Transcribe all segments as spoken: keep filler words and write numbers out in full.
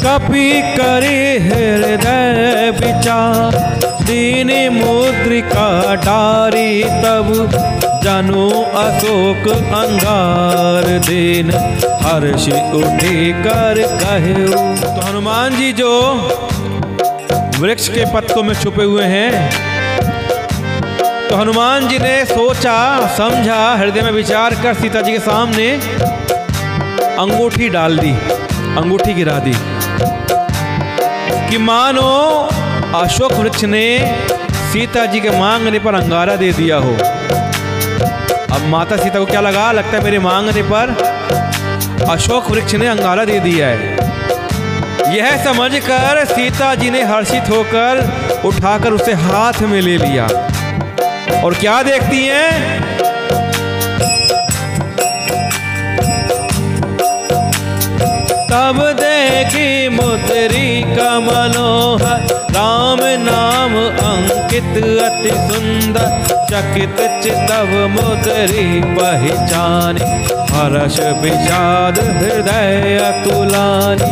कपि करी हृदय विचार, दीन मुद्रिका डारी तब जनु अशोक अंगार दीन, हर्ष उठी कर कहे। तो हनुमान जी जो वृक्ष के पत्तों में छुपे हुए हैं, तो हनुमान जी ने सोचा समझा, हृदय में विचार कर सीता जी के सामने अंगूठी डाल दी, अंगूठी गिरा दी कि मानो अशोक वृक्ष ने सीता जी के मांगने पर अंगारा दे दिया हो। अब माता सीता को क्या लगा, लगता है मेरे मांगने पर अशोक वृक्ष ने अंगारा दे दिया है। यह समझकर सीता जी ने हर्षित होकर उठाकर उसे हाथ में ले लिया और क्या देखती हैं, तब देखी मुद्रिका मनोहर, राम नाम अंकित अति सुंदर, चकित चितव मुद्री पहचान, हर्ष विषाद हृदय अतुलानी।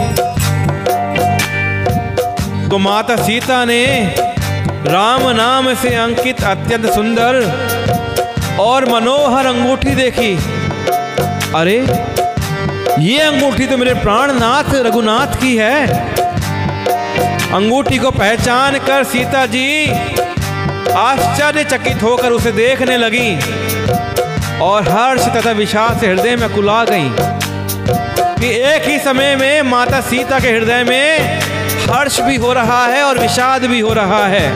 तो माता सीता ने राम नाम से अंकित अत्यंत सुंदर और मनोहर अंगूठी देखी। अरे ये अंगूठी तो मेरे प्राणनाथ रघुनाथ की है। अंगूठी को पहचान कर सीता जी आश्चर्यचकित होकर उसे देखने लगी और हर्ष तथा विषाद से हृदय में कुला गई कि एक ही समय में माता सीता के हृदय में हर्ष भी हो रहा है और विषाद भी हो रहा है।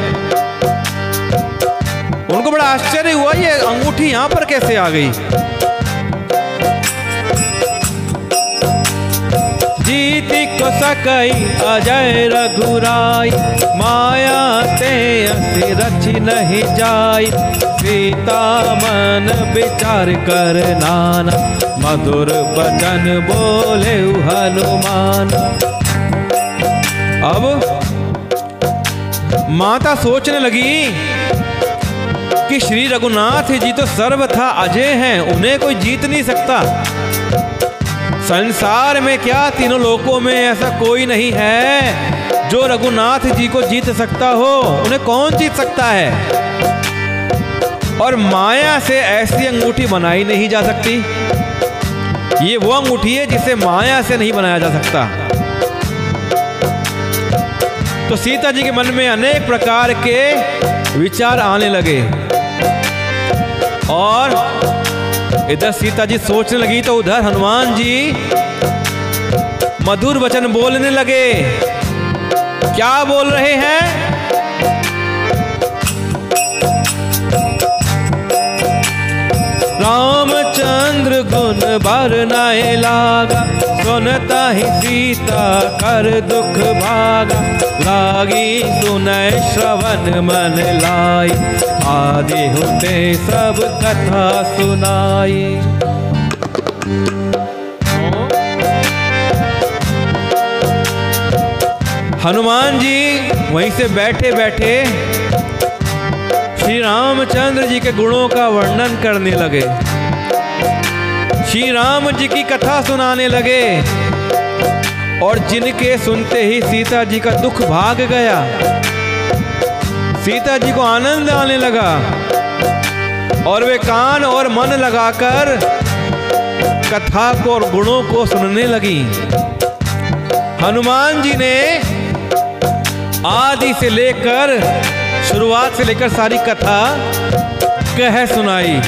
उनको बड़ा आश्चर्य हुआ, ये अंगूठी यहां पर कैसे आ गई। जीती को सकई अजय रघुराई, माया ते अति रचि नहीं जाई, सीता मन विचार कर नाना, मधुर बचन बोले हनुमान। अब माता सोचने लगी कि श्री रघुनाथ जी तो सर्वथा अजय हैं, उन्हें कोई जीत नहीं सकता। संसार में क्या तीनों लोकों में ऐसा कोई नहीं है जो रघुनाथ जी को जीत सकता हो, उन्हें कौन जीत सकता है। और माया से ऐसी अंगूठी बनाई नहीं जा सकती। ये वो अंगूठी है जिसे माया से नहीं बनाया जा सकता। तो सीता जी के मन में अनेक प्रकार के विचार आने लगे और इधर सीता जी सोचने लगी तो उधर हनुमान जी मधुर वचन बोलने लगे। क्या बोल रहे हैं, रामचंद्र गुण बरनाए लागा, सुनता ही सीता कर दुख भागा, लागी सुनय श्रवण मन लाई, आदि होते सब कथा सुनाई। हनुमान जी वहीं से बैठे बैठे श्री रामचंद्र जी के गुणों का वर्णन करने लगे, श्री राम जी की कथा सुनाने लगे और जिनके सुनते ही सीता जी का दुख भाग गया, सीता जी को आनंद आने लगा और वे कान और मन लगाकर कथा को और गुणों को सुनने लगी। हनुमान जी ने आदि से लेकर शुरुआत से लेकर सारी कथा कह सुनाई।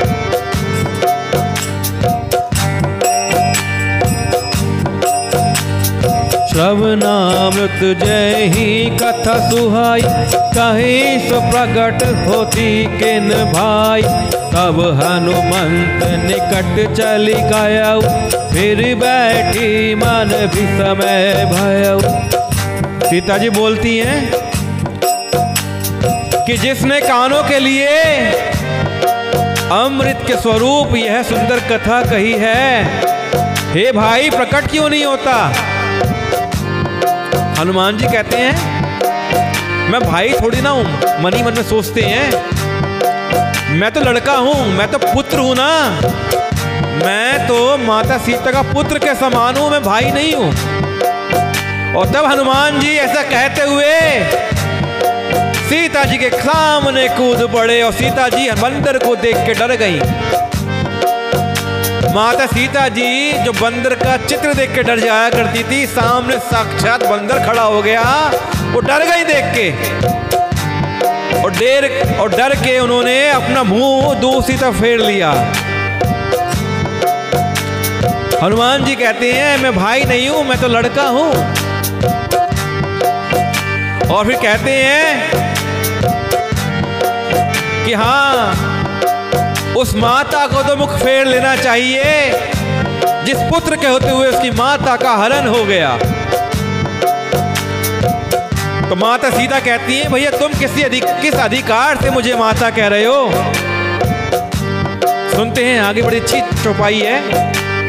श्रवणामृत जय ही कथा सुहाई, कहीं सो प्रकट होती किन भाई, तब हनुमंत निकट चली गयऊ, फिर बैठी मन भी समय भयऊ। सीता जी बोलती हैं कि जिसने कानों के लिए अमृत के स्वरूप यह सुंदर कथा कही है, हे भाई प्रकट क्यों नहीं होता। हनुमान जी कहते हैं मैं भाई थोड़ी ना हूं, मन ही मन में सोचते हैं मैं तो लड़का हूं, मैं तो पुत्र हूं ना, मैं तो माता सीता का पुत्र के समान हूं, मैं भाई नहीं हूं। और तब हनुमान जी ऐसा कहते हुए सीता जी के सामने कूद पड़े और सीता जी बंदर को देख के डर गई। माता सीता जी जो बंदर का चित्र देख के डर जाया करती थी, सामने साक्षात बंदर खड़ा हो गया, वो डर गई देख के और डेर और डर के उन्होंने अपना मुंह दूसरी तरफ फेर लिया। हनुमान जी कहते हैं मैं भाई नहीं हूं, मैं तो लड़का हूं। और फिर कहते हैं कि हाँ, उस माता को तो मुख फेर लेना चाहिए जिस पुत्र के होते हुए उसकी माता का हरण हो गया। तो माता सीता कहती है भैया तुम किसी अधिक किस अधिकार से मुझे माता कह रहे हो। सुनते हैं, आगे बड़ी अच्छी चौपाई है।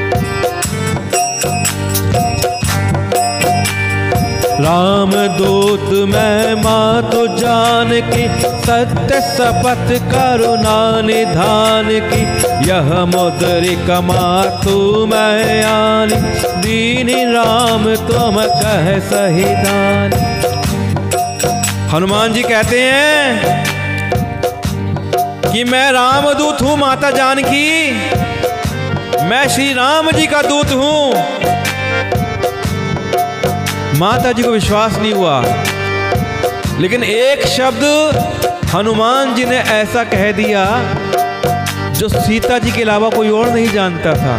राम दूत मैं मातु जान की, सत्य शपथ करुणा निधान की, यह मुद्रिका मातु मैं आनी, दीन राम तुम कह सही दान। हनुमान जी कहते हैं कि मैं रामदूत हूं माता जानकी, मैं श्री राम जी का दूत हूं। माता जी को विश्वास नहीं हुआ, लेकिन एक शब्द हनुमान जी ने ऐसा कह दिया जो सीता जी के अलावा कोई और नहीं जानता था।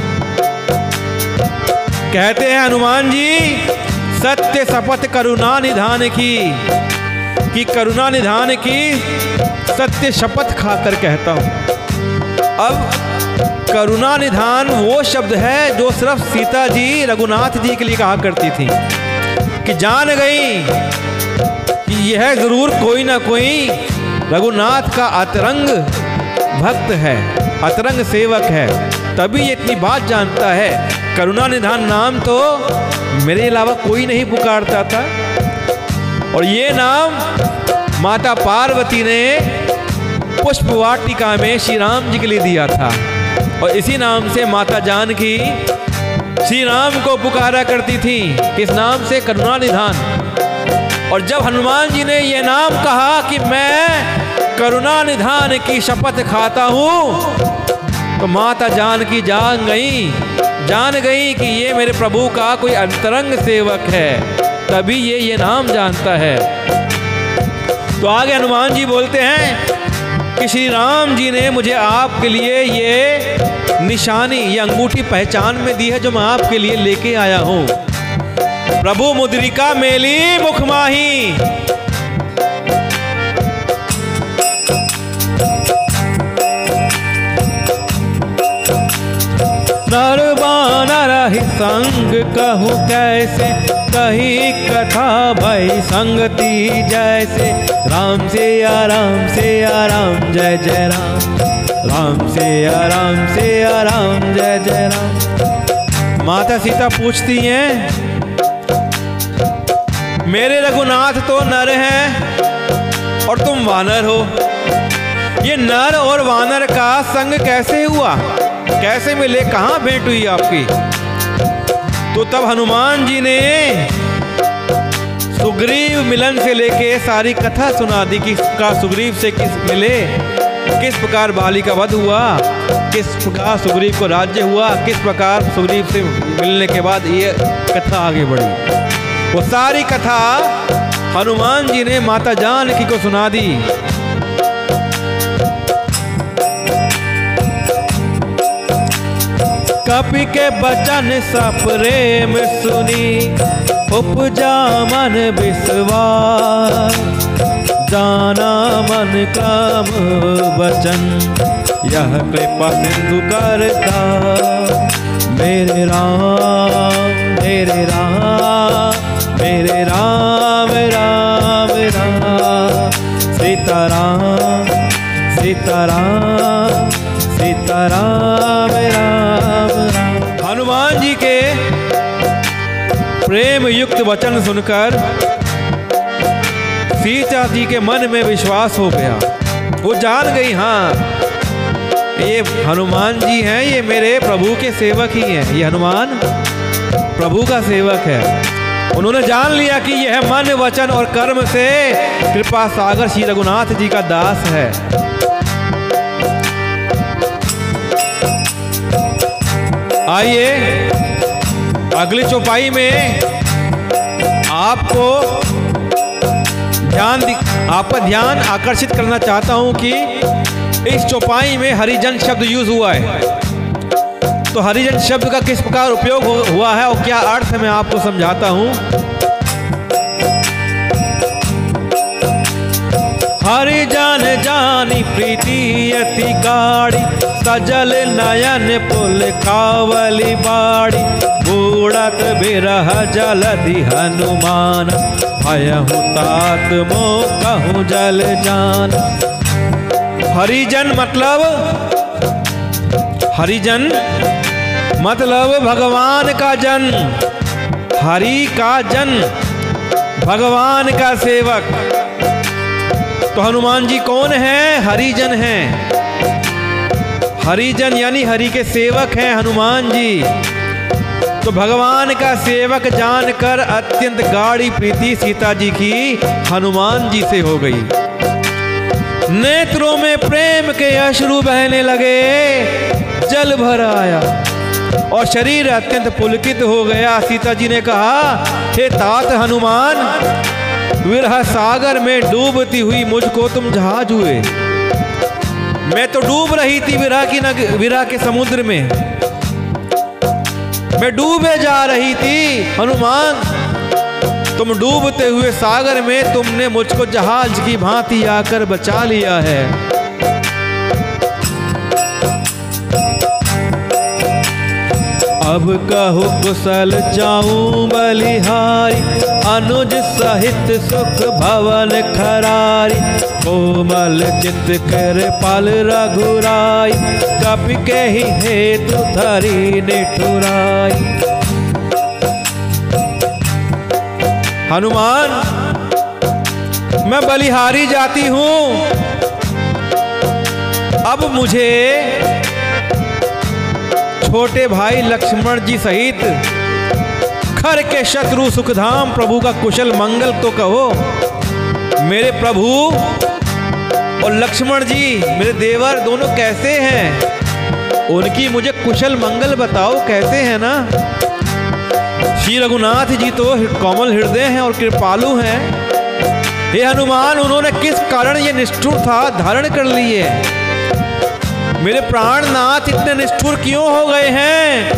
कहते हैं हनुमान जी सत्य शपथ करुणा निधान की, कि करुणा निधान की सत्य शपथ खाकर कहता हूं। अब करुणा निधान वो शब्द है जो सिर्फ सीता जी रघुनाथ जी के लिए कहा करती थी, कि जान गई कि यह जरूर कोई ना कोई रघुनाथ का अतरंग भक्त है, अतरंग सेवक है, तभी ये इतनी बात जानता है। करुणा निधान नाम तो मेरे अलावा कोई नहीं पुकारता था, और ये नाम माता पार्वती ने पुष्प वाटिका में श्री राम जी के लिए दिया था, और इसी नाम से माता जानकी श्री राम को पुकारा करती थी, किस नाम से, करुणा निधान। और जब हनुमान जी ने यह नाम कहा कि मैं करुणा निधान की शपथ खाता हूं, तो माता जानकी जान गई जान गई कि ये मेरे प्रभु का कोई अंतरंग सेवक है, तभी ये ये नाम जानता है। तो आगे हनुमान जी बोलते हैं कि श्री राम जी ने मुझे आपके लिए ये निशानी, ये अंगूठी पहचान में दी है जो मैं आपके लिए लेके आया हूं। प्रभु मुद्रिका मेली मुख माही, नर बानर ही संग कहूँ कैसे, कही कथा भई संगति जैसे, राम से या राम से या राम जय जय राम, राम से या राम से या राम जय जय राम। माता सीता पूछती हैं मेरे रघुनाथ तो नर हैं और तुम वानर हो, ये नर और वानर का संग कैसे हुआ, कैसे मिले, कहाँ भेंट हुई आपकी। तो तब हनुमान जी ने सुग्रीव मिलन से लेके सारी कथा सुना दी कि का सुग्रीव से किस मिले, किस प्रकार बाली का वध हुआ, किस प्रकार सुग्रीव को राज्य हुआ, किस प्रकार सुग्रीव से मिलने के बाद ये कथा आगे बढ़ी। वो सारी कथा हनुमान जी ने माता जानकी को सुना दी। कपि के बचन सप्रेम सुनी, उपजा मन विश्वास, जाना मन काम वचन, यह कृपा सिंधु करता, मेरे राम मेरे राम मेरे राम राम राम, सीताराम सीताराम सीताराम राम राम। हनुमान जी के प्रेम युक्त वचन सुनकर सीता जी के मन में विश्वास हो गया। वो जान गई हाँ ये हनुमान जी हैं, ये मेरे प्रभु के सेवक ही हैं, ये हनुमान प्रभु का सेवक है। उन्होंने जान लिया कि यह मन, वचन और कर्म से कृपा सागर श्री रघुनाथ जी का दास है। आइए अगली चौपाई में आपको ध्यान आपका ध्यान आकर्षित करना चाहता हूं कि इस चौपाई में हरिजन शब्द यूज हुआ है। तो हरिजन शब्द का किस प्रकार उपयोग हुआ है और क्या अर्थ है मैं आपको समझाता हूं। हरिजन जानी प्रीति अति गाड़ी, सजल नयन पुल कावली बाड़ी, बूढ़त बिरह जलधि हनुमान, भयहु तात मोह कहूँ जल जान। हरिजन मतलब हरिजन मतलब भगवान का जन, हरि का जन, भगवान का सेवक। तो हनुमान जी कौन है? हरिजन हैं। हरिजन यानी हरि के सेवक हैं हनुमान जी। तो भगवान का सेवक जानकर अत्यंत गाढ़ी प्रीति सीता जी की हनुमान जी से हो गई। नेत्रों में प्रेम के अश्रु बहने लगे, जल भर आया और शरीर अत्यंत पुलकित हो गया। सीता जी ने कहा, हे तात हनुमान, विरह सागर में डूबती हुई मुझको तुम जहाज हुए। मैं तो डूब रही थी विरह की नग विरह के समुद्र में, मैं डूबे जा रही थी। हनुमान, तुम डूबते हुए सागर में तुमने मुझको जहाज की भांति आकर बचा लिया है। अब कहो कुशल जाऊं बलिहारी, अनुज सहित सुख भवन खरारी, कोमल चित कर पल रघुराई, कपि के ही हेतु धरी निठुराई। हनुमान, मैं बलिहारी जाती हूं, अब मुझे छोटे भाई लक्ष्मण जी सहित खर के शत्रु सुखधाम प्रभु का कुशल मंगल तो कहो। मेरे प्रभु और लक्ष्मण जी मेरे देवर दोनों कैसे हैं? उनकी मुझे कुशल मंगल बताओ, कैसे हैं ना? श्री रघुनाथ जी तो कोमल हृदय हैं और कृपालु हैं। हे हनुमान, उन्होंने किस कारण ये निष्ठुर था धारण कर लिए? मेरे प्राणनाथ इतने निष्ठुर क्यों हो गए हैं?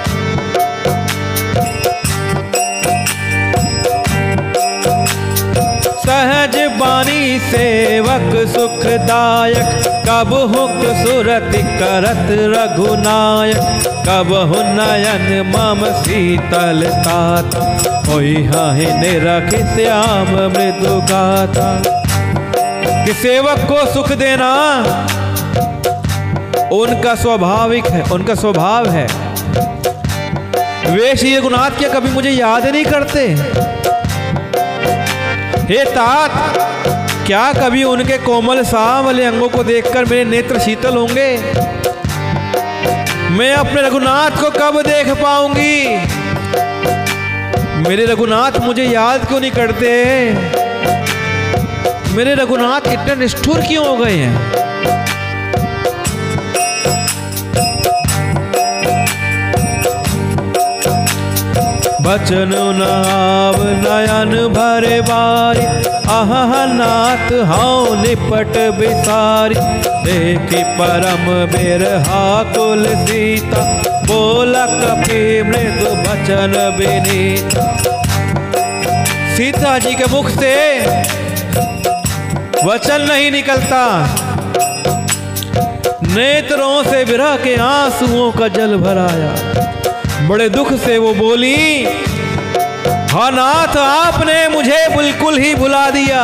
सहज बानी सेवक सुखदायक, कब हुक सुरति करत रघुनायक, कब हु नयन मम शीतल तात, होई हाहि निरख श्याम मृदु गाथा। कि सेवक को सुख देना उनका स्वाभाविक है, उनका स्वभाव है। वे श्री रघुनाथ क्या कभी मुझे याद नहीं करते? हे तात, क्या कभी उनके कोमल सांवले अंगों को देखकर मेरे नेत्र शीतल होंगे? मैं अपने रघुनाथ को कब देख पाऊंगी? मेरे रघुनाथ मुझे याद क्यों नहीं करते? मेरे रघुनाथ इतने निष्ठुर क्यों हो गए हैं? बचन नाव नयन भरे बारी, आह नाथ हाउ निपट बिसारी, देखी परम बिरहा कुल सीता, बोला कपि मृदु बचन विनीता। सीता जी के मुख से वचन नहीं निकलता, नेत्रों से विरह के आंसुओं का जल भराया। बड़े दुख से वो बोली, हाँ नाथ, आपने मुझे बिल्कुल ही भुला दिया।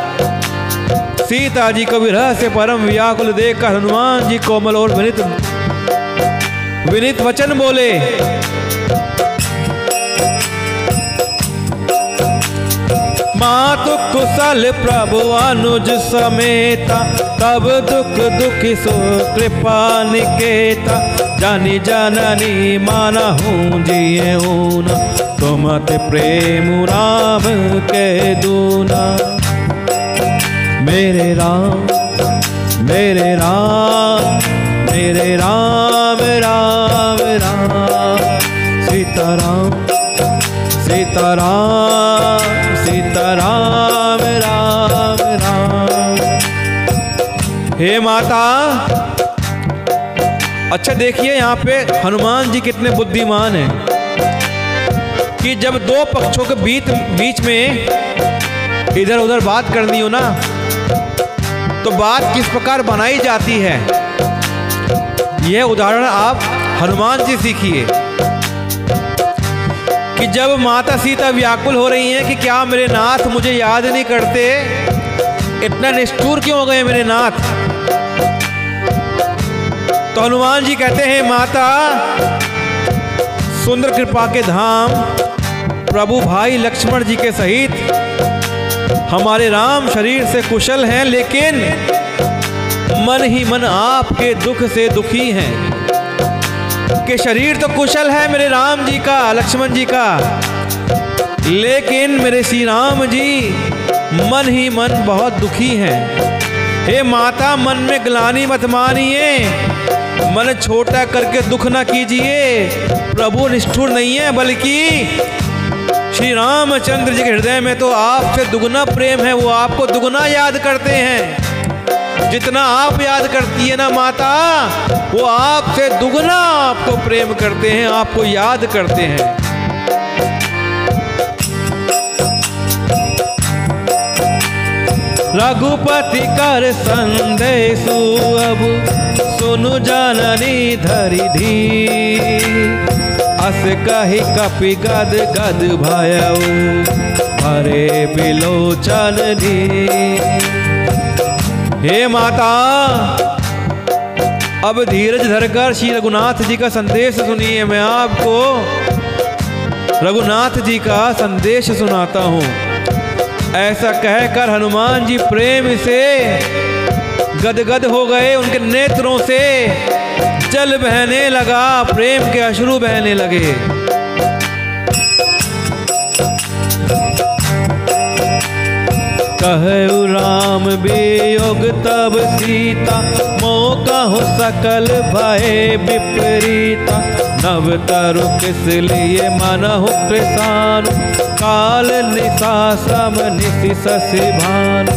सीता जी को विरह से परम व्याकुल देखकर हनुमान जी कोमल और विनित विनित वचन बोले। मातु कुशल प्रभु अनुज समेता, तब दुख दुखी सो कृपा निकेता, जानी जननी मानहूँ जिए ऊना, तुम ते प्रेम राम के दूना। मेरे राम मेरे राम मेरे राम राम राम, सीताराम सीताराम सीताराम राम राम। हे माता, अच्छा देखिए यहाँ पे हनुमान जी कितने बुद्धिमान हैं कि जब दो पक्षों के बीच बीच में इधर उधर बात करनी हो ना, तो बात किस प्रकार बनाई जाती है, यह उदाहरण आप हनुमान जी सीखिए। कि जब माता सीता व्याकुल हो रही हैं कि क्या मेरे नाथ मुझे याद नहीं करते, इतना निष्ठुर क्यों हो गए मेरे नाथ, तो हनुमान जी कहते हैं माता, सुंदर कृपा के धाम प्रभु भाई लक्ष्मण जी के सहित हमारे राम शरीर से कुशल हैं, लेकिन मन ही मन आपके दुख से दुखी हैं। कि शरीर तो कुशल है मेरे राम जी का, लक्ष्मण जी का, लेकिन मेरे श्री राम जी मन ही मन बहुत दुखी हैं। हे माता, मन में ग्लानि मत मानिए, मन छोटा करके दुख ना कीजिए। प्रभु निष्ठुर नहीं है, बल्कि श्री रामचंद्र जी के हृदय में तो आपसे दुगना प्रेम है, वो आपको दुगना याद करते हैं। जितना आप याद करती है ना माता, वो आपसे दुगना आपको प्रेम करते हैं, आपको याद करते हैं। रघुपति कर संदेशु अब सुनु जननी धरि धीर, अस कहि कपि गद गद भयउ भरे बिलोचन नीर। हे माता, अब धीरज धरकर श्री रघुनाथ जी का संदेश सुनिए। मैं आपको रघुनाथ जी का संदेश सुनाता हूँ। ऐसा कहकर हनुमान जी प्रेम से गदगद हो गए, उनके नेत्रों से जल बहने लगा, प्रेम के अश्रु बहने लगे। कहु राम वियोग तब सीता, मौका हो सकल भय विपरीता। नव तरु किस लिए मनहु कृषानु, काल निशा सम निशि शशि भानु।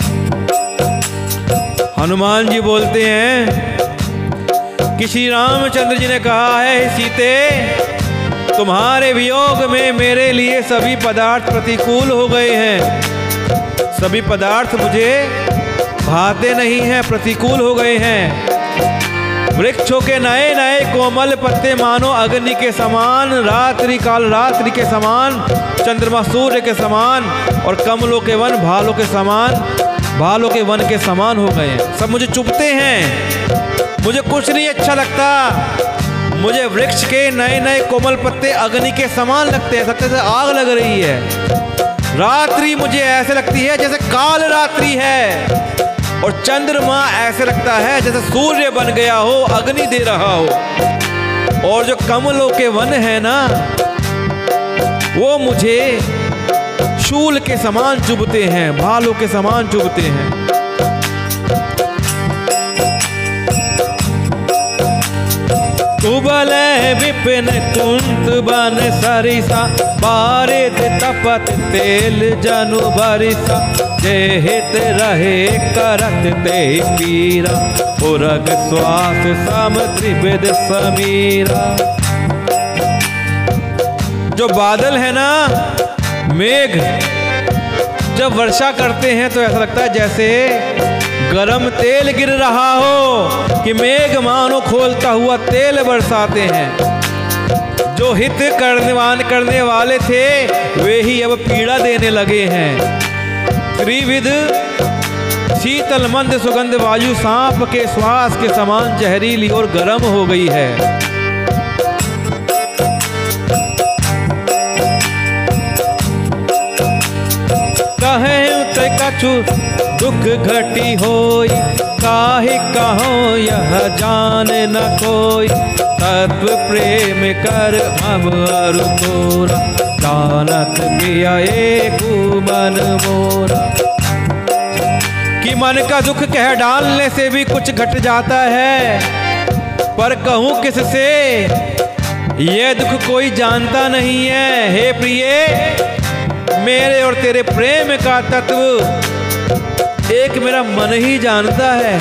हनुमान जी बोलते हैं कि श्री रामचंद्र जी ने कहा है, सीते तुम्हारे वियोग में मेरे लिए सभी पदार्थ प्रतिकूल हो गए हैं, सभी पदार्थ मुझे भाते नहीं हैं, प्रतिकूल हो गए हैं। वृक्षों के नए नए कोमल पत्ते मानो अग्नि के समान, रात्रि काल रात्रि के समान, चंद्रमा सूर्य के समान, और कमलों के वन भालों के समान, भालों के वन के समान हो गए हैं। सब मुझे चुभते हैं, मुझे कुछ नहीं अच्छा लगता। मुझे वृक्ष के नए नए कोमल पत्ते अग्नि के समान लगते हैं, सबसे आग लग रही है। रात्रि मुझे ऐसे लगती है जैसे काल रात्रि है, और चंद्रमा ऐसे लगता है जैसे सूर्य बन गया हो, अग्नि दे रहा हो। और जो कमलों के वन है ना, वो मुझे शूल के समान चुभते हैं, भालों के समान चुभते हैं। कुबल विपिन कुंत बन सरिसा, बारिद तपत तेल जनु बरिसा। जे हित रहे करत ते पीरा, पुरग श्वास सम त्रिविध समीरा। जो बादल है ना, मेघ जब वर्षा करते हैं तो ऐसा लगता है जैसे गरम तेल गिर रहा हो, कि मेघ मानो खोलता हुआ तेल बरसाते हैं। जो हित करने करने वाले थे वे ही अब पीड़ा देने लगे हैं। त्रिविध शीतल मंद सुगंध वायु सांप के श्वास के समान जहरीली और गर्म हो गई है। कछु दुख घटी होई, काहे कहो यह जान न कोई, तत्व प्रेम कर मम अरु तोरा, जानत किया एक मन मोरा। कि मन का दुख कह डालने से भी कुछ घट जाता है, पर कहूँ किससे ये दुख कोई जानता नहीं है। हे प्रिय, मेरे और तेरे प्रेम का तत्व एक मेरा मन ही जानता है।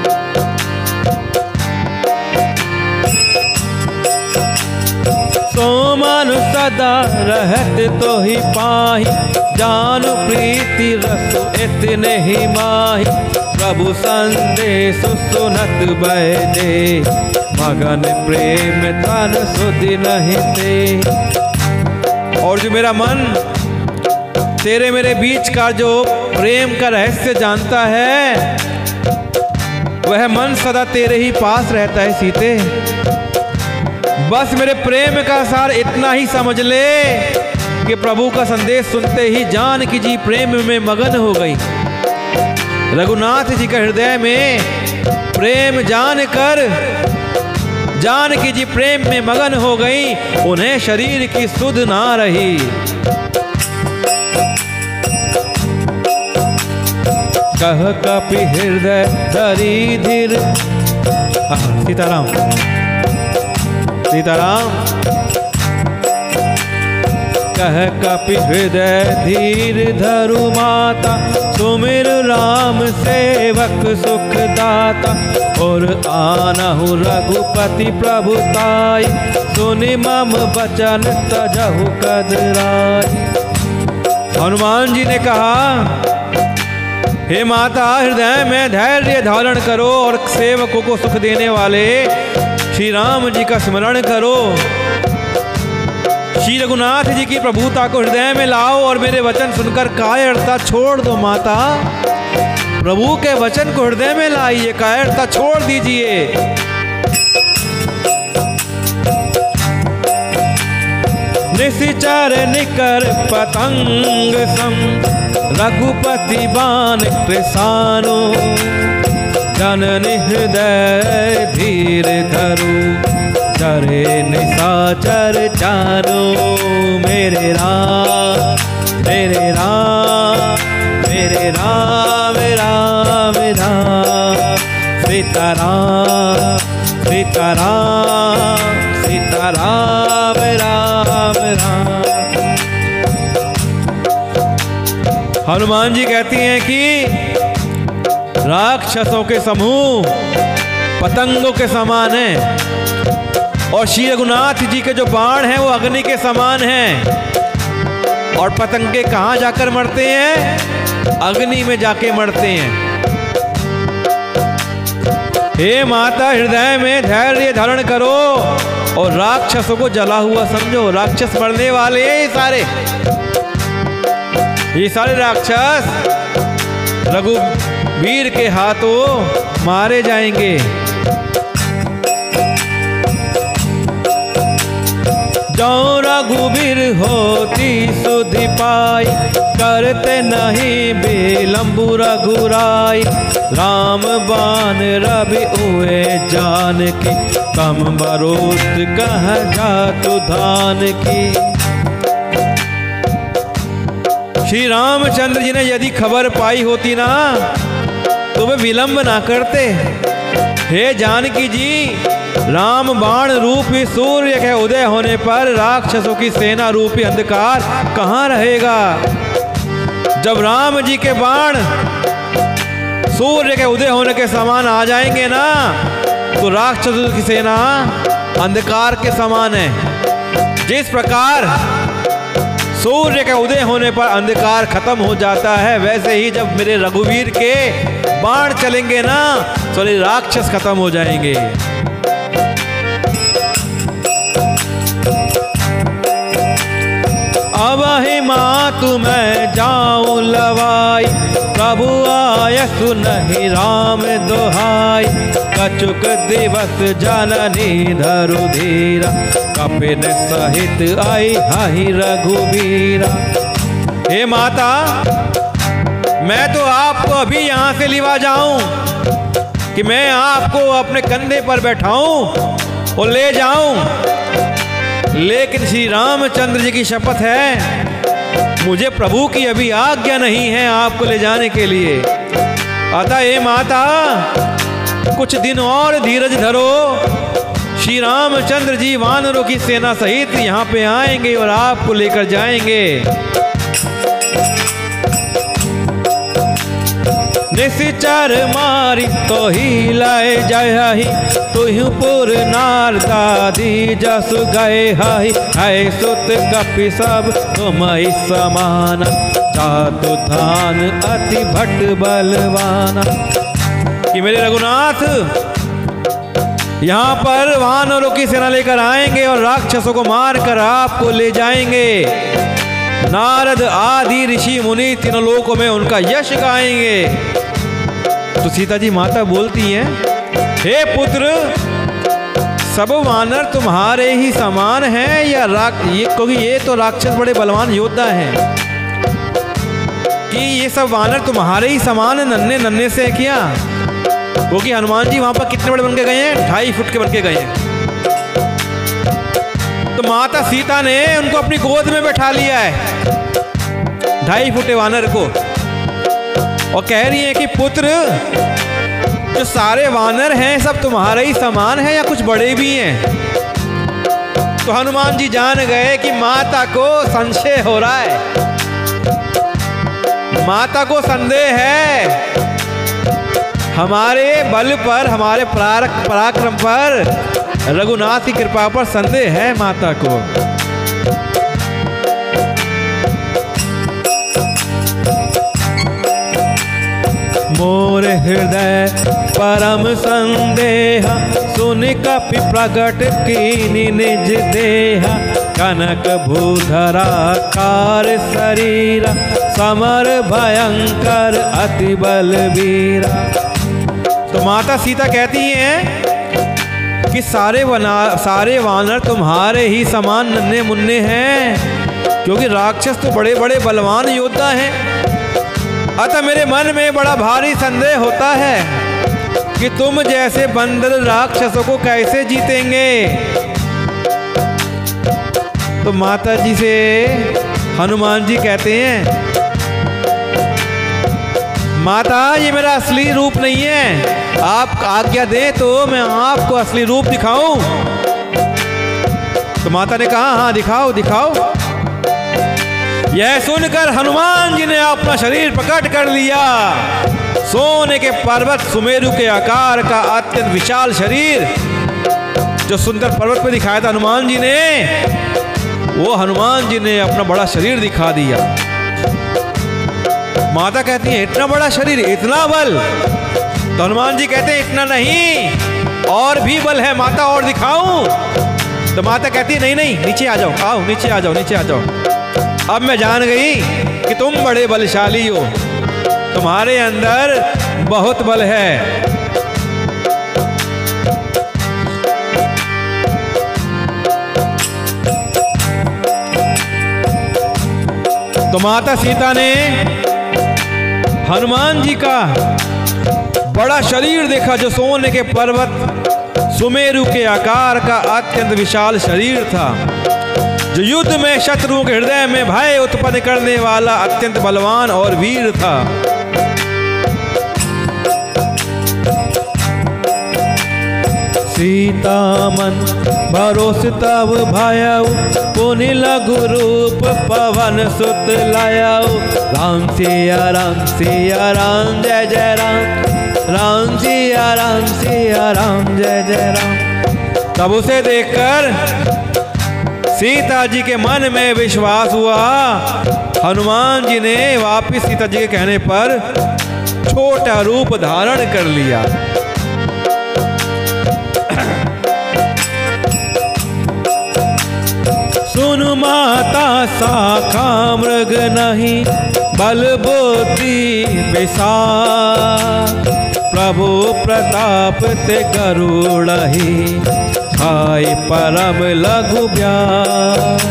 सो मन सदा रहत तो ही पाही, जानु प्रीति रसु इतने ही माही, प्रभु संदेश सुनत बैदे, मगन प्रेम तन सुधि नहीं दे। और जो मेरा मन तेरे मेरे बीच का जो प्रेम का रहस्य जानता है, वह मन सदा तेरे ही पास रहता है सीते। बस मेरे प्रेम का सार इतना ही समझ ले कि प्रभु का संदेश सुनते ही जानकी जी प्रेम में मगन हो गई। रघुनाथ जी का हृदय में प्रेम जान कर जानकी जी प्रेम में मगन हो गई, उन्हें शरीर की सुध ना रही। कह कपि हृदय धरी धीर, सीताराम सीताराम। कह कपि हृदय धीर धरु माता, सुमिर राम सेवक सुख दाता, और आनहु रघुपति प्रभुताई, सुनि मम बचन तजहु कदराई। हनुमान जी ने कहा, हे माता, हृदय में धैर्य धारण करो और सेवकों को सुख देने वाले श्री राम जी का स्मरण करो। श्री रघुनाथ जी की प्रभुता को हृदय में लाओ और मेरे वचन सुनकर कायरता छोड़ दो। माता, प्रभु के वचन को हृदय में लाइए, कायरता छोड़ दीजिए। निशिचर निकर पतंग सम, रघुपति बाण कृसानो, जननि हृदय धीर धरु, चरे निशाचर जानो। मेरे राम मेरे राम मेरे राम राम राम, सीताराम सीताराम सीताराम राम राम। हनुमान जी कहती हैं कि राक्षसों के समूह पतंगों के समान हैं, और श्री रघुनाथ जी के जो बाण हैं वो अग्नि के समान हैं। और पतंगे कहाँ जाकर मरते हैं? अग्नि में जाके मरते हैं। हे माता, हृदय में धैर्य धारण करो और राक्षसों को जला हुआ समझो। राक्षस मरने वाले हैं ये सारे, ये सारे राक्षस रघुवीर के हाथों मारे जाएंगे। जो रघुवीर होती सुधि पाई, करते नहीं विलंबु रघुराई। राम बाण रवि उए जानकी, कम बरोत कह जातु धान की। श्री रामचंद्र जी ने यदि खबर पाई होती ना तो वे विलंब ना करते। हे जानकी जी, राम बाण रूपी सूर्य के उदय होने पर राक्षसों की सेना रूपी अंधकार कहाँ रहेगा? जब राम जी के बाण सूर्य के उदय होने के समान आ जाएंगे ना, तो राक्षसों की सेना अंधकार के समान है। जिस प्रकार सूर्य के उदय होने पर अंधकार खत्म हो जाता है, वैसे ही जब मेरे रघुवीर के बाण चलेंगे ना, तो राक्षस खत्म हो जाएंगे। अब ही मातु मैं जाऊं लवाई, प्रभु आय सुनहि राम दोहाई। कछुक दिवस जननी धरु धीरा, कपिन सहित आई हाहि रघुवीरा। हे माता, मैं तो आपको अभी यहाँ से लिवा जाऊं, कि मैं आपको अपने कंधे पर बैठाऊं और ले जाऊं, लेकिन श्री रामचंद्र जी की शपथ है, मुझे प्रभु की अभी आज्ञा नहीं है आपको ले जाने के लिए। अतः हे माता, कुछ दिन और धीरज धरो। श्री रामचंद्र जी वानरों की सेना सहित यहाँ पे आएंगे और आपको लेकर जाएंगे। निश्चर मारी तो ही लाए जाहि, तुहपुर नारदादी जस गए हाहि। है सुत कपि सब तुम समान, जातु धान अति भट बलवाना। कि मेरे रघुनाथ यहाँ पर वानरों की सेना लेकर आएंगे और राक्षसों को मारकर आपको ले जाएंगे। नारद आदि ऋषि मुनि तीनों लोकों में उनका यश गाएंगे। तो सीता जी माता बोलती हैं, हे पुत्र, सब वानर तुम्हारे ही समान हैं या राक ये, क्योंकि ये तो राक्षस बड़े बलवान योद्धा हैं, कि ये सब वानर तुम्हारे ही समान है, नन्हे नन्हे से क्या? क्योंकि हनुमान जी वहां पर कितने बड़े बन के गए हैं? ढाई फुट के बन के गए हैं। तो माता सीता ने उनको अपनी गोद में बैठा लिया है, ढाई फुटे वानर को, और कह रही है कि पुत्र, जो सारे वानर हैं सब तुम्हारे ही समान है या कुछ बड़े भी हैं? तो हनुमान जी जान गए कि माता को संशय हो रहा है, माता को संदेह है हमारे बल पर, हमारे पराक्रम पर, रघुनाथ की कृपा पर संदेह है माता को। मोर हृदय परम संदेह, सुन कपि प्रगट कीनि निज देह। कनक भूधरा कार शरीरा, समर भयंकर अति बलवीरा। तो माता सीता कहती हैं कि सारे वना सारे वानर तुम्हारे ही समान नन्हे मुन्ने हैं, क्योंकि राक्षस तो बड़े बड़े बलवान योद्धा हैं। अतः मेरे मन में बड़ा भारी संदेह होता है कि तुम जैसे बंदर राक्षसों को कैसे जीतेंगे। तो माता जी से हनुमान जी कहते हैं, माता ये मेरा असली रूप नहीं है, आप आज्ञा दें तो मैं आपको असली रूप दिखाऊं। तो माता ने कहा, हाँ दिखाओ दिखाओ। यह सुनकर हनुमान जी ने अपना शरीर प्रकट कर लिया। सोने के पर्वत सुमेरु के आकार का अत्यंत विशाल शरीर, जो सुंदर पर्वत पे दिखाया था हनुमान जी ने, वो हनुमान जी ने अपना बड़ा शरीर दिखा दिया। माता कहती है, इतना बड़ा शरीर, इतना बल? तो हनुमान जी कहते हैं, इतना नहीं, और भी बल है माता, और दिखाऊं? तो माता कहती है, नहीं नहीं, नीचे आ जाओ, आओ नीचे आ जाओ, नीचे आ जाओ। अब मैं जान गई कि तुम बड़े बलशाली हो, तुम्हारे अंदर बहुत बल है। तो माता सीता ने हनुमान जी का बड़ा शरीर देखा, जो सोने के पर्वत सुमेरु के आकार का अत्यंत विशाल शरीर था, जो युद्ध में शत्रुओं के हृदय में भय उत्पन्न करने वाला अत्यंत बलवान और वीर था। सीता मन भरोस तब भयउ, पुनि लघु रूप पवन सुत लायउ। राम सिया राम सिया राम जय जय राम, राम सिया राम सिया राम जय जय राम। तब उसे देखकर सीता जी के मन में विश्वास हुआ। हनुमान जी ने वापिस सीता जी के कहने पर छोटा रूप धारण कर लिया। सुन माता शाखा मृग नहीं, बल बुद्धि विशाल। प्रभु प्रताप ते गरुड़हि, खाई परम लघु ब्यास।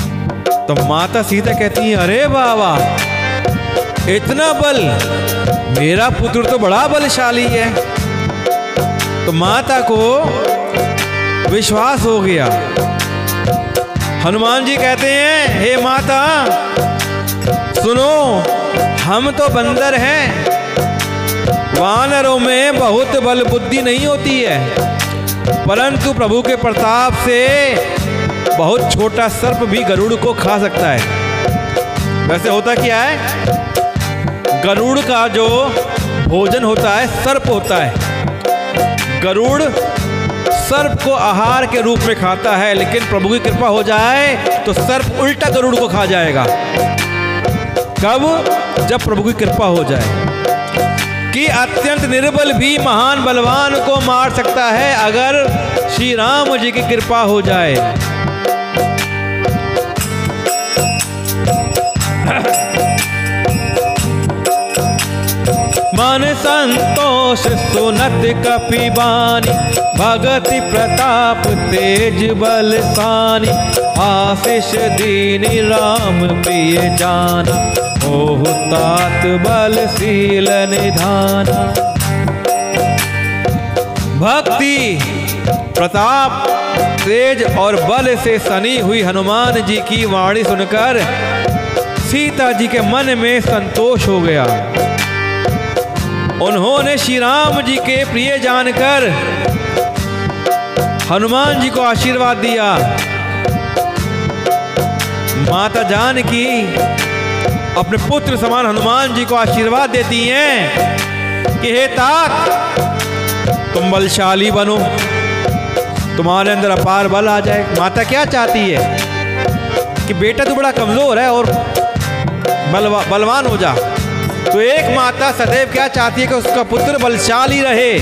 तो माता सीता कहती है, अरे बाबा, इतना बल मेरा पुत्र तो बड़ा बलशाली है। तो माता को विश्वास हो गया। हनुमान जी कहते हैं, हे माता सुनो, हम तो बंदर हैं, वानरों में बहुत बल बुद्धि नहीं होती है, परंतु प्रभु के प्रताप से बहुत छोटा सर्प भी गरुड़ को खा सकता है। वैसे होता क्या है, गरुड़ का जो भोजन होता है सर्प होता है। गरुड़ सर्प को आहार के रूप में खाता है, लेकिन प्रभु की कृपा हो जाए तो सर्प उल्टा गरुड़ को खा जाएगा। कब? जब प्रभु की कृपा हो जाए। कि अत्यंत निर्बल भी महान बलवान को मार सकता है अगर श्री राम जी की कृपा हो जाए। मन संतोष सुनत कपिबानी, भगति प्रताप तेज बल सानी, आशीष दीनी राम प्रिय जाना, ओह तात बलशील निधाना। भक्ति प्रताप तेज और बल से सनी हुई हनुमान जी की वाणी सुनकर सीता जी के मन में संतोष हो गया। उन्होंने श्री राम जी के प्रिय जानकर हनुमान जी को आशीर्वाद दिया। माता जानकी अपने पुत्र समान हनुमान जी को आशीर्वाद देती हैं कि हे तात, तुम बलशाली बनो, तुम्हारे अंदर अपार बल आ जाए। माता क्या चाहती है कि बेटा तू बड़ा कमजोर है और बलवा, बलवान हो जा। तो एक माता सदैव क्या चाहती है कि उसका पुत्र बलशाली रहे।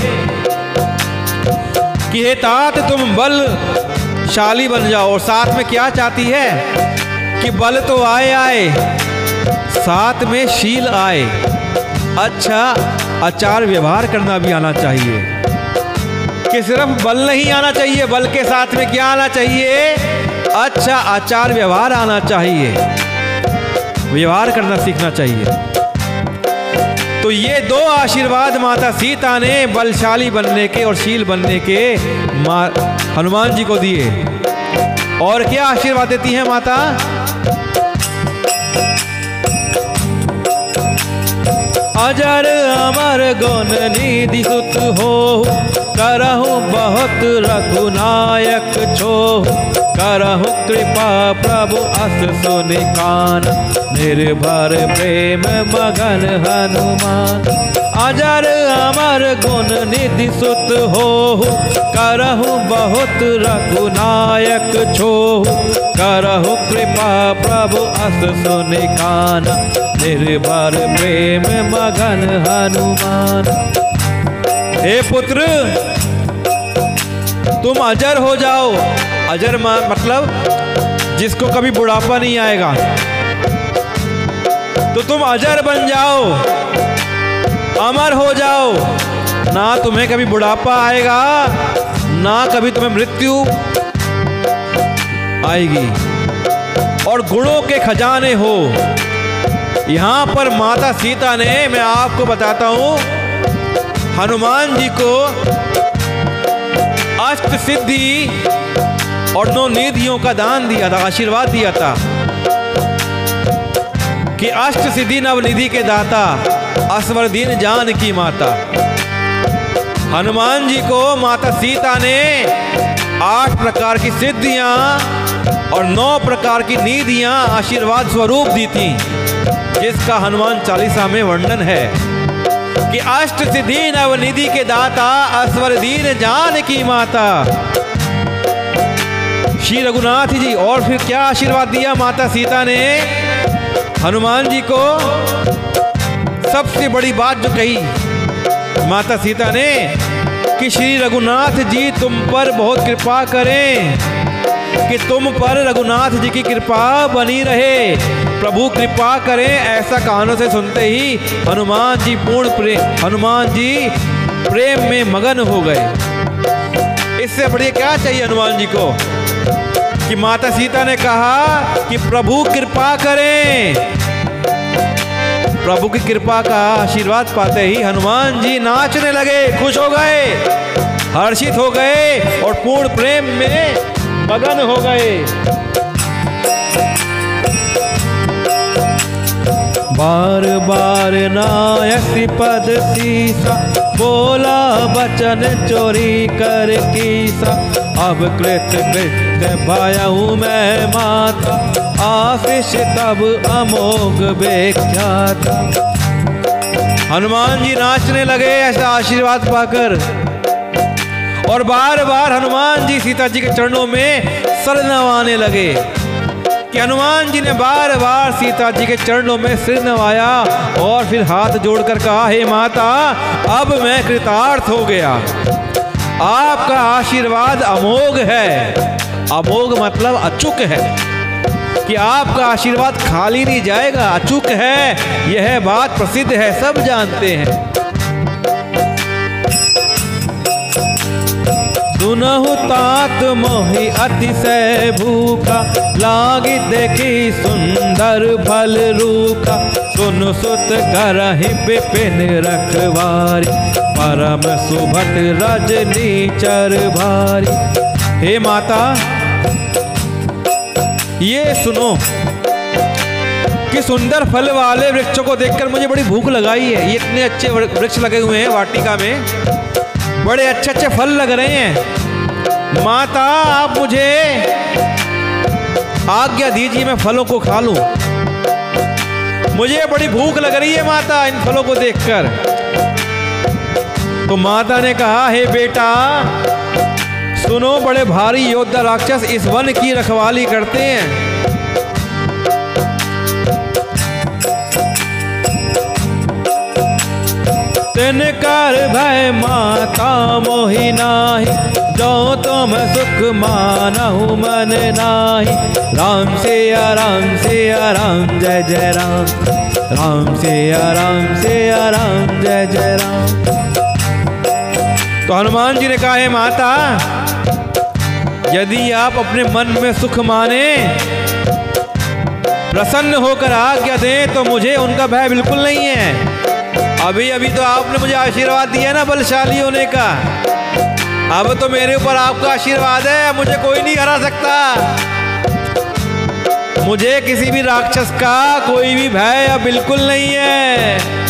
कि हे तात तुम बलशाली बन जाओ, और साथ में क्या चाहती है कि बल तो आए आए, साथ में शील आए, अच्छा आचार व्यवहार करना भी आना चाहिए। कि सिर्फ बल नहीं आना चाहिए, बल के साथ में क्या आना चाहिए, अच्छा आचार व्यवहार आना चाहिए, व्यवहार करना सीखना चाहिए। तो ये दो आशीर्वाद माता सीता ने बलशाली बनने के और शील बनने के हनुमान जी को दिए। और क्या आशीर्वाद देती हैं माता? अजर अमर गुण निधि सुत हो, करहु बहुत रघुनायक छो, करहु कृपा प्रभु अस सुनिकान, निर्भर प्रेम मगन हनुमान। अजर अमर गुण निधि सुत हो, करहु बहुत रघुनायक छो, करहु कृपा प्रभु अस सुनिकान, निर्भर प्रेम मगन हनुमान। हे पुत्र तुम अजर हो जाओ। अजर मतलब जिसको कभी बुढ़ापा नहीं आएगा, तो तुम अजर बन जाओ, अमर हो जाओ। ना तुम्हें कभी बुढ़ापा आएगा, ना कभी तुम्हें मृत्यु आएगी, और गुणों के खजाने हो। यहां पर माता सीता ने, मैं आपको बताता हूं, हनुमान जी को अष्ट सिद्धि और नौ निधियों का दान दिया था, आशीर्वाद दिया था कि अष्ट सिद्धि नवनिधि के दाता असवरदीन जानकी माता। हनुमान जी को माता सीता ने आठ प्रकार की सिद्धियां और नौ प्रकार की निधियां आशीर्वाद स्वरूप दी थी, जिसका हनुमान चालीसा में वर्णन है कि अष्ट सिद्धि नवनिधि के दाता असवरदीन जानकी माता श्री रघुनाथ जी। और फिर क्या आशीर्वाद दिया माता सीता ने हनुमान जी को? सबसे बड़ी बात जो कही माता सीता ने कि श्री रघुनाथ जी तुम पर बहुत कृपा करें, कि तुम पर रघुनाथ जी की कृपा बनी रहे, प्रभु कृपा करें। ऐसा कानों से सुनते ही हनुमान जी पूर्ण प्रेम हनुमान जी प्रेम में मगन हो गए। इससे बढ़िया क्या चाहिए हनुमान जी को कि माता सीता ने कहा कि प्रभु कृपा करें। प्रभु की कृपा का आशीर्वाद पाते ही हनुमान जी नाचने लगे, खुश हो गए, हर्षित हो गए और पूर्ण प्रेम में मगन हो गए। बार बार नायक पद सीसा, बोला वचन चोरी कर कीसा। अब कृत कृत्य भयहु मैं माता, आशीष तब अमोघ विख्यात। हनुमान जी नाचने लगे ऐसा आशीर्वाद पाकर, और बार बार हनुमान जी सीता जी के चरणों में सर नवाने लगे कि हनुमान जी ने बार बार सीता जी के चरणों में सिर नवाया और फिर हाथ जोड़कर कहा, हे माता अब मैं कृतार्थ हो गया, आपका आशीर्वाद अमोघ है। अमोघ मतलब अचूक है, कि आपका आशीर्वाद खाली नहीं जाएगा, अचूक है, यह बात प्रसिद्ध है, सब जानते हैं। सुनहु तात मोहि अतिशय भूखा, लागी देखी सुंदर फल रूखा। सुन सुत करहि विपिन रखवारी, परम सुभट रजनीचर भारी। हे माता ये सुनो कि सुंदर फल वाले वृक्षों को देखकर मुझे बड़ी भूख लगाई है। ये इतने अच्छे वृक्ष लगे हुए हैं वाटिका में, बड़े अच्छे अच्छे फल लग रहे हैं। माता आप मुझे आज्ञा दीजिए, मैं फलों को खा लूं, मुझे बड़ी भूख लग रही है माता इन फलों को देखकर। तो माता ने कहा, हे बेटा सुनो, बड़े भारी योद्धा राक्षस इस वन की रखवाली करते हैं। तिनकर भय माता मोहि नाहि, जो तुम सुख मानहु मन नाहि। राम सिया राम सिया राम जय जय राम, राम सिया राम सिया राम जय जय राम। तो हनुमान जी ने कहा, हे माता यदि आप अपने मन में सुख माने, प्रसन्न होकर आज्ञा दें, तो मुझे उनका भय बिल्कुल नहीं है। अभी अभी तो आपने मुझे आशीर्वाद दिया ना बलशाली होने का, अब तो मेरे ऊपर आपका आशीर्वाद है, मुझे कोई नहीं हरा सकता। मुझे किसी भी राक्षस का कोई भी भय अब बिल्कुल नहीं है।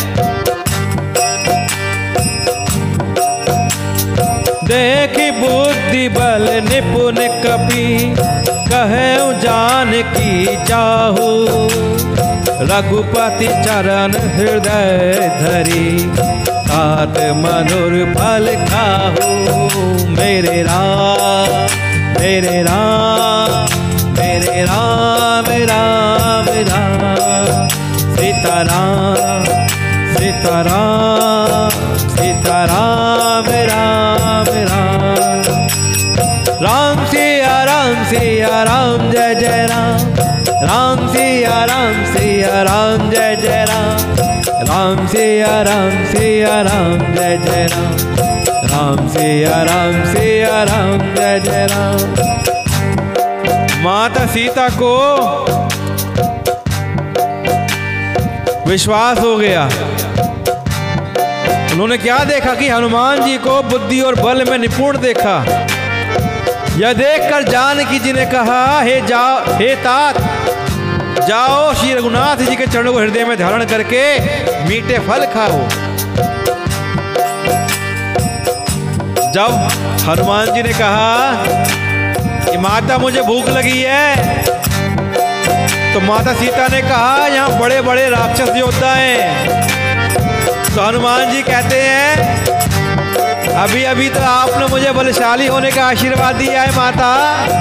देखी बुद्धि बल निपुण कपि, कहूँ जान की चाहू। रघुपति चरण हृदय धरी, तात मधुर फल खाहू। मेरे राम मेरे राम मेरे राम राम राम। सीता राम सीता राम सीता राम राम राम। राम सिया राम सिया राम जय जय राम, राम सिया राम सिया राम जय जय राम। राम सिया राम सिया राम जय जय राम, राम सिया राम सिया राम जय जय राम। माता सीता को विश्वास हो गया। उन्होंने क्या देखा कि हनुमान जी को बुद्धि और बल में निपुण देखा। यह देखकर जानकी जी ने कहा, हे जाओ हे तात, जाओ श्री रघुनाथ जी के चरणों को हृदय में धारण करके मीठे फल खाओ। जब हनुमान जी ने कहा कि माता मुझे भूख लगी है, तो माता सीता ने कहा, यहाँ बड़े बड़े राक्षस योद्धा हैं। तो हनुमान जी कहते हैं, अभी अभी तो आपने मुझे बलशाली होने का आशीर्वाद दिया है माता,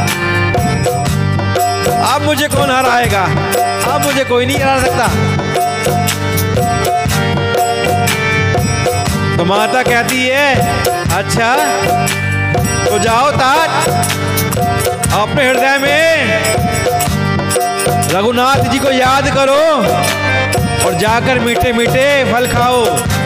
अब मुझे कौन हराएगा, अब मुझे कोई नहीं हरा सकता। तो माता कहती है, अच्छा तो जाओ तात, अपने हृदय में रघुनाथ जी को याद करो और जाकर मीठे मीठे फल खाओ।